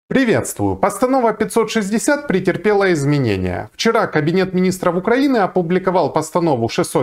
Приветствую! Постанова 560 претерпела изменения. Вчера Кабинет министров Украины опубликовал постанову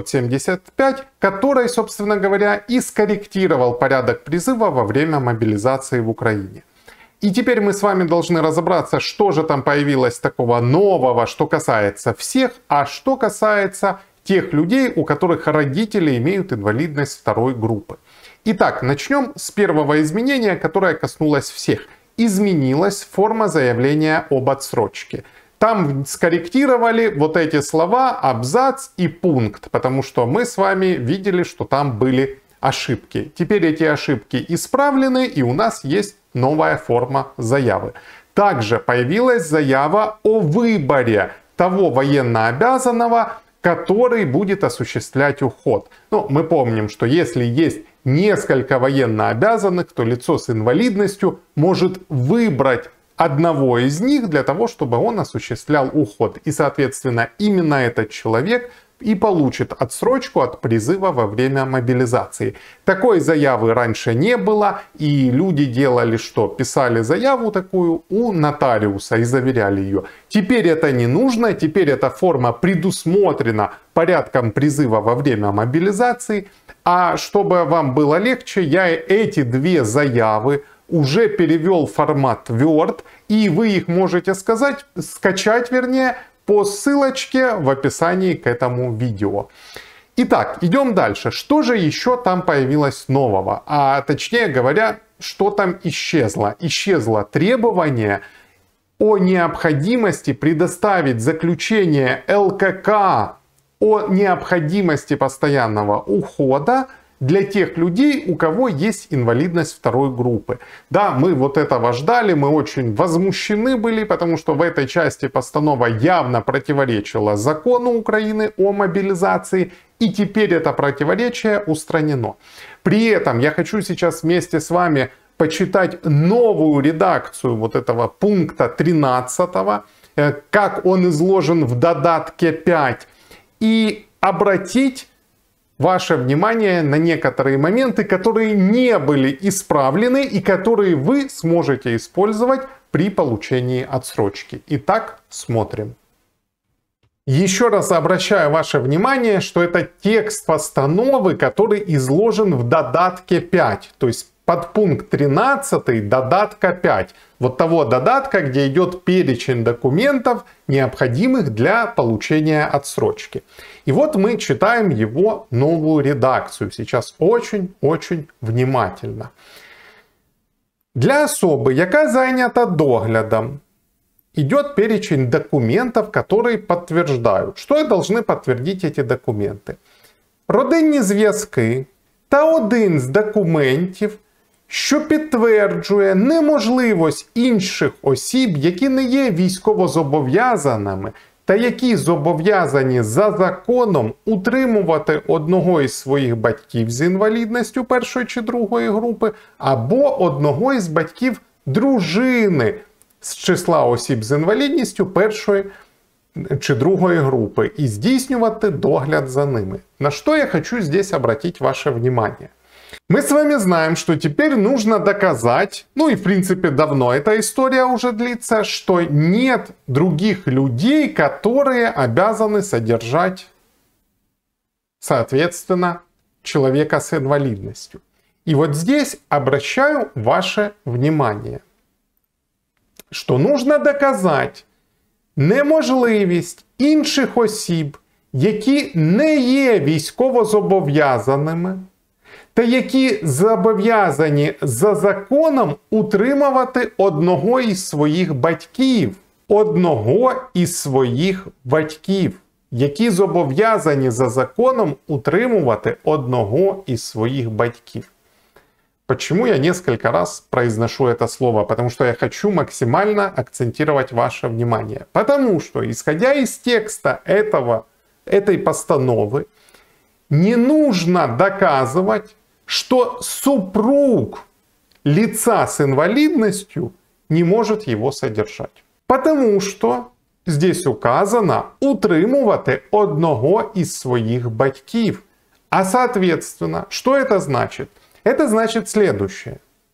675, которой, собственно говоря, и скорректировал порядок призыва во время мобилизации в Украине. И теперь мы с вами должны разобраться, что же там появилось такого нового, что касается всех, а что касается тех людей, у которых родители имеют инвалидность второй группы. Итак, начнем с первого изменения, которое коснулось всех. Изменилась форма заявления об отсрочке. Там скорректировали вот эти слова абзац и пункт, потому что мы с вами видели, что там были ошибки. Теперь эти ошибки исправлены, и у нас есть новая форма заявы. Также появилась заява о выборе того военнообязанного, который будет осуществлять уход. Ну, мы помним, что если есть несколько военнообязанных, то лицо с инвалидностью может выбрать одного из них для того, чтобы он осуществлял уход. И, соответственно, именно этот человек и получит отсрочку от призыва во время мобилизации. Такой заявы раньше не было, и люди делали что? Писали заяву такую у нотариуса и заверяли ее. Теперь это не нужно, теперь эта форма предусмотрена порядком призыва во время мобилизации. А чтобы вам было легче, я эти две заявы уже перевел в формат Word, и вы их можете скачать, по ссылочке в описании к этому видео. Итак, идем дальше. Что же еще там появилось нового? А точнее говоря, что там исчезло? Исчезло требование о необходимости предоставить заключение ЛКК о необходимости постоянного ухода для тех людей, у кого есть инвалидность второй группы. Да, мы вот этого ждали, мы очень возмущены были, потому что в этой части постанова явно противоречила закону Украины о мобилизации, и теперь это противоречие устранено. При этом я хочу сейчас вместе с вами почитать новую редакцию вот этого пункта 13, как он изложен в додатке 5, и обратить ваше внимание на некоторые моменты, которые не были исправлены и которые вы сможете использовать при получении отсрочки. Итак, смотрим. Еще раз обращаю ваше внимание, что это текст постановы, который изложен в додатке 5, то есть подпункт 13 додатка 5. Вот того додатка, где идет перечень документов, необходимых для получения отсрочки. И вот мы читаем его новую редакцию. Сейчас очень-очень внимательно. Для особи, яка зайнята доглядом, идет перечень документов, которые подтверждают. Что должны подтвердить эти документы? Родинні зв'язки та один з документів, що підтверджує неможливість інших осіб, які не є військовозобов'язаними, та які зобов'язані за законом утримувати одного із своїх батьків з інвалідністю першої чи другої групи, або одного із батьків дружини з числа осіб з інвалідністю першої чи другої групи, і здійснювати догляд за ними. На что я хочу здесь обратить ваше внимание. Мы с вами знаем, что теперь нужно доказать, ну и в принципе давно эта история уже длится, что нет других людей, которые обязаны содержать, соответственно, человека с инвалидностью. И вот здесь обращаю ваше внимание, что нужно доказать неможливість інших осіб, які не є військовозобов'язаними, та які зобов'язані за законом утримувати одного із своїх батьків. Одного із своїх батьків, які зобов'язані за законом утримувати одного із своїх батьків. Почему я несколько раз произношу это слово? Потому что я хочу максимально акцентировать ваше внимание. Потому что, исходя из текста этой постановы, не нужно доказывать, что супруг лица с инвалидностью не может его содержать. Потому что здесь указано утримувати одного із своїх батьків. А соответственно, что это значит? Это значит следующее.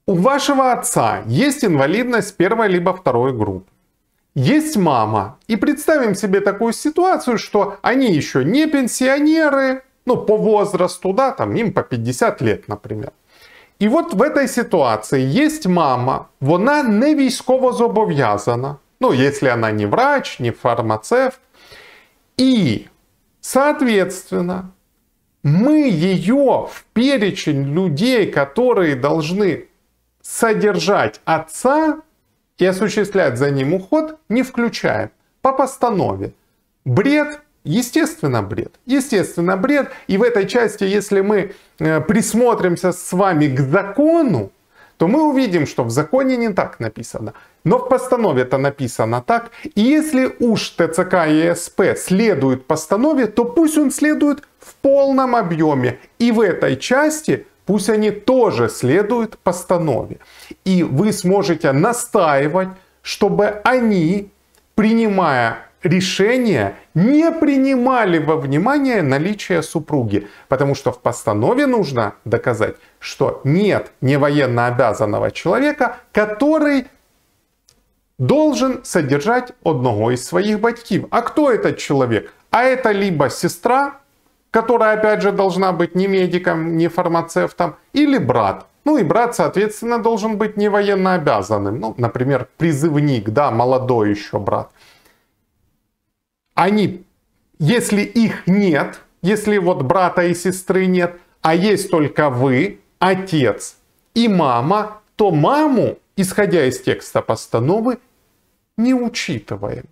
у вашего отца есть инвалидность первой либо второй группы. Есть мама. И представим себе такую ситуацию, что они еще не пенсионеры, ну, по возрасту, да, там им по 50 лет, например. І от в этой ситуації є мама, вона не військовозобов'язана, ну, если она не врач, не фармацевт. И, соответственно, мы ее в перечень людей, которые должны содержать отца и осуществлять за ним уход, не включаем по постанове. Бред? Естественно, бред. Естественно, бред. И в этой части, если мы присмотримся с вами к закону, то мы увидим, что в законе не так написано. Но в постанове это написано так. И если уж ТЦК и СП следует постанове, то пусть он следует в полном объеме. И в этой части пусть они тоже следуют постанове. И вы сможете настаивать, чтобы они, принимая решения, не принимали во внимание наличие супруги. Потому что в постанове нужно доказать, что нет невоенно обязанного человека, который должен содержать одного из своих батьків. А кто этот человек? А это либо сестра, которая опять же должна быть не медиком, не фармацевтом, или брат. Ну и брат, соответственно, должен быть не военно обязанным. Ну, например, призывник, да, молодой еще брат. Они, если их нет, если вот брата и сестры нет, а есть только вы, отец и мама, то маму, исходя из текста постановы, не учитываем.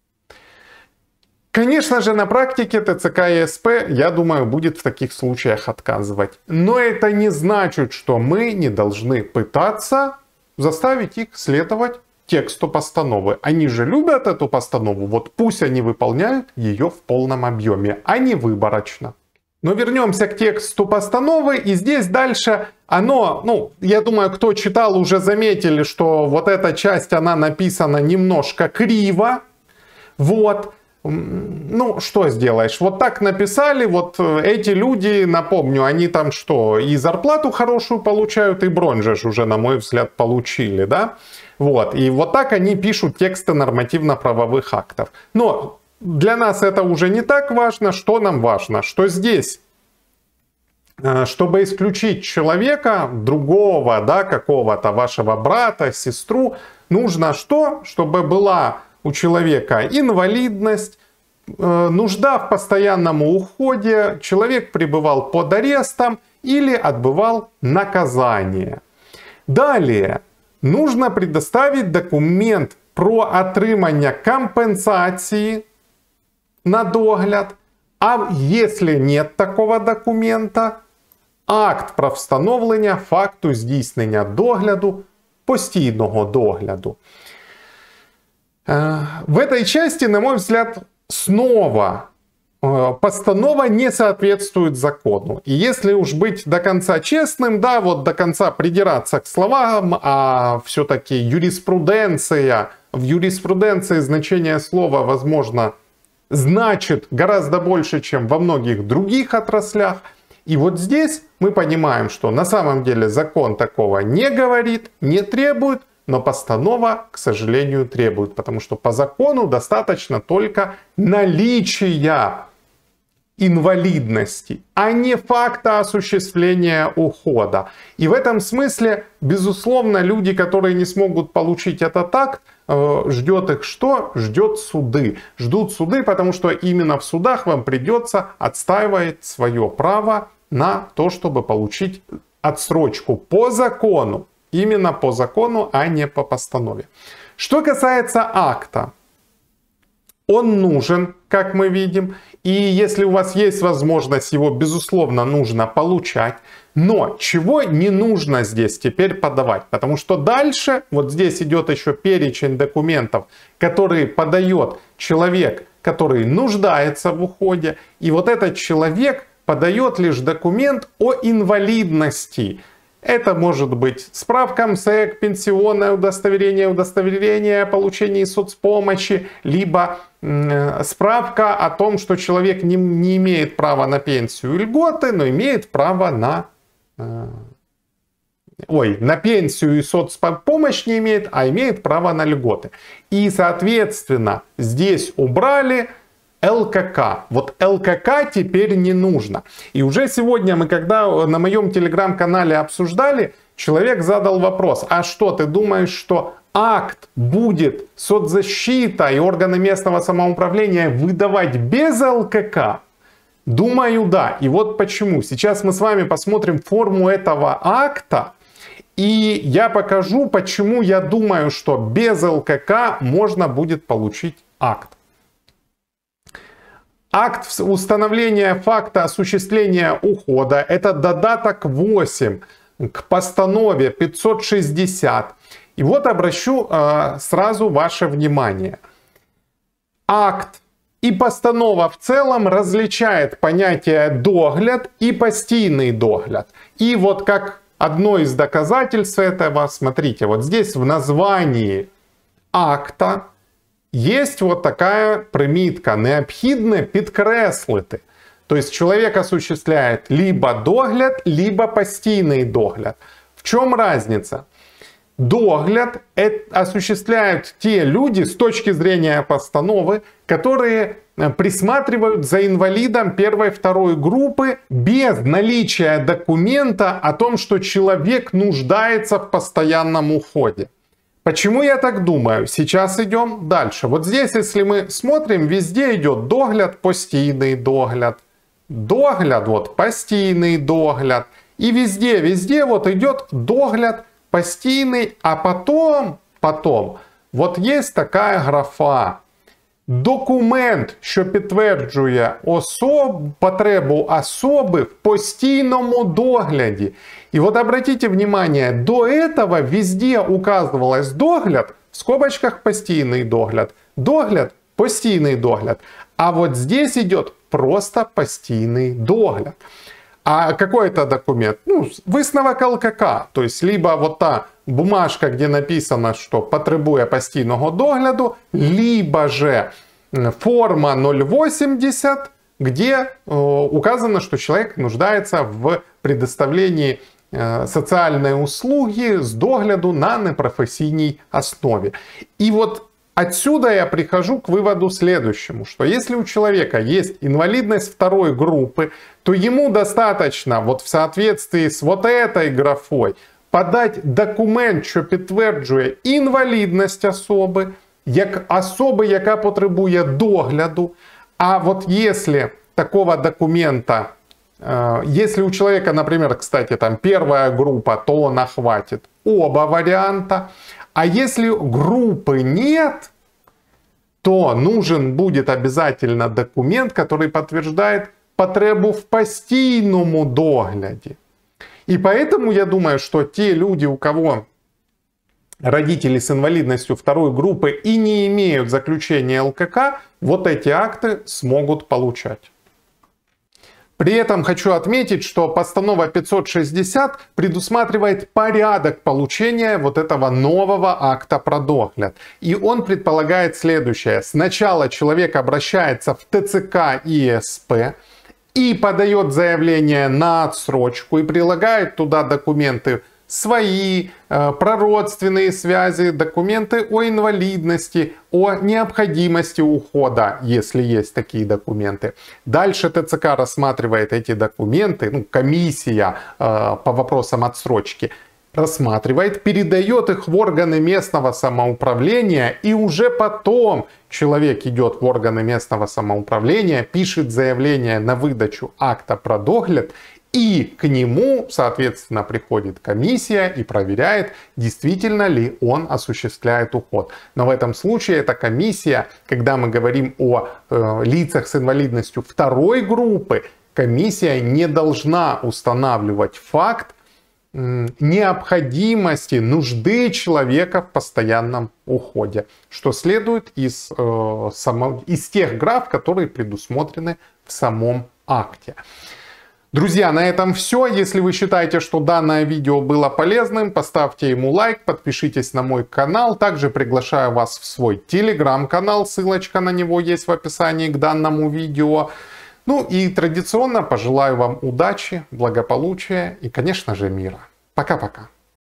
Конечно же, на практике ТЦК и СП, я думаю, будет в таких случаях отказывать. Но это не значит, что мы не должны пытаться заставить их следовать тексту постановы. Они же любят эту постанову, вот пусть они выполняют ее в полном объеме, а не выборочно. Но вернемся к тексту постановы, и здесь дальше оно, ну, я думаю, кто читал, уже заметили, что вот эта часть, она написана немножко криво. Вот. Ну, что сделаешь? Вот так написали, вот эти люди, напомню, они там что, и зарплату хорошую получают, и бронь же уже, на мой взгляд, получили, да? Вот, и вот так они пишут тексты нормативно-правовых актов. Но для нас это уже не так важно. Что нам важно? Что здесь, чтобы исключить человека, другого, да, какого-то вашего брата, сестру, нужно что? Чтобы была у человека инвалидность, нужда в постоянном уходе, человек пребывал под арестом или отбывал наказание. Далее. Нужно предоставить документ про отримання компенсации на догляд. А если нет такого документа, акт про встановлення факту здійснення догляду, постійного догляду. В этой части, на мой взгляд, снова постанова не соответствует закону. И если уж быть до конца честным, да, вот до конца придираться к словам, а все-таки юриспруденция, в юриспруденции значение слова, возможно, значит гораздо больше, чем во многих других отраслях. И вот здесь мы понимаем, что на самом деле закон такого не говорит, не требует, но постанова, к сожалению, требует. Потому что по закону достаточно только наличия инвалидности, а не факта осуществления ухода. И в этом смысле, безусловно, люди, которые не смогут получить этот акт, ждет их что? Ждет суды. Ждут суды, потому что именно в судах вам придется отстаивать свое право на то, чтобы получить отсрочку по закону. Именно по закону, а не по постанове. Что касается акта. Он нужен, как мы видим, и если у вас есть возможность, его, безусловно, нужно получать. Но чего не нужно здесь теперь подавать? Потому что дальше, вот здесь идет еще перечень документов, которые подает человек, который нуждается в уходе. И вот этот человек подает лишь документ о инвалидности. Это может быть справка МСЭК, пенсионное удостоверение, удостоверение о получении соцпомощи, либо справка о том, что человек не имеет права на пенсию и льготы, но имеет право на на пенсию и соцпомощь не имеет, а имеет право на льготы. И, соответственно, здесь убрали ЛКК. Вот ЛКК теперь не нужно. И уже сегодня мы, когда на моем телеграм-канале обсуждали, человек задал вопрос: а что, ты думаешь, что акт будет соцзащита и органы местного самоуправления выдавать без ЛКК? Думаю, да. И вот почему. Сейчас мы с вами посмотрим форму этого акта. И я покажу, почему я думаю, что без ЛКК можно будет получить акт. Акт установления факта осуществления ухода — это додаток 8 к постанове 560. И вот обращу сразу ваше внимание. Акт и постанова в целом различает понятие догляд и постійний догляд. И вот как одно из доказательств этого, смотрите, вот здесь в названии акта есть вот такая примітка: необхідне підкреслити. То есть человек осуществляет либо догляд, либо постійний догляд. В чем разница? Догляд осуществляют те люди, с точки зрения постановы, которые присматривают за инвалидом первой-второй группы без наличия документа о том, что человек нуждается в постоянном уходе. Почему я так думаю? Сейчас идем дальше. Вот здесь, если мы смотрим, везде идет догляд, постійний догляд. Догляд, вот постійний догляд. И везде вот идет догляд постійний, а потом, вот есть такая графа. Документ, що підтверджує потребу особи в постійному догляді. И вот обратите внимание, до этого везде указывалось догляд, в скобочках постійний догляд, догляд, постійний догляд. А вот здесь идет просто постійний догляд. А какой это документ? Висновок ЛКК. То есть, либо вот та бумажка, где написано, что потребує постійного догляду, либо же форма 080, где указано, что человек нуждается в предоставлении социальной услуги с догляду на непрофессийной основе. И вот отсюда я прихожу к выводу следующему, что если у человека есть инвалидность второй группы, то ему достаточно вот в соответствии с вот этой графой подать документ, що підтверджує інвалідність особи, як особи, яка потребує догляду. А вот если такого документа, если у человека, например, кстати, там первая группа, то он охватит оба варианта. А если группы нет, то нужен будет обязательно документ, который подтверждает потребу в постійному догляді. И поэтому я думаю, что те люди, у кого родители с инвалидностью второй группы и не имеют заключения ЛКК, вот эти акты смогут получать. При этом хочу отметить, что постанова 560 предусматривает порядок получения вот этого нового акта про догляд. И он предполагает следующее. Сначала человек обращается в ТЦК и СП и подает заявление на отсрочку и прилагает туда документы свои, прородственные связи, документы о инвалидности, о необходимости ухода, если есть такие документы. Дальше ТЦК рассматривает эти документы, комиссия по вопросам отсрочки рассматривает, передает их в органы местного самоуправления, и уже потом человек идет в органы местного самоуправления, пишет заявление на выдачу акта про догляд, и к нему, соответственно, приходит комиссия и проверяет, действительно ли он осуществляет уход. Но в этом случае эта комиссия, когда мы говорим о лицах с инвалидностью второй группы, комиссия не должна устанавливать факт необходимости, нужды человека в постоянном уходе, что следует из тех граф, которые предусмотрены в самом акте. Друзья, на этом все. Если вы считаете, что данное видео было полезным, поставьте ему лайк, подпишитесь на мой канал. Также приглашаю вас в свой телеграм-канал, ссылочка на него есть в описании к данному видео. Ну и традиционно пожелаю вам удачи, благополучия и, конечно же, мира. Пока-пока.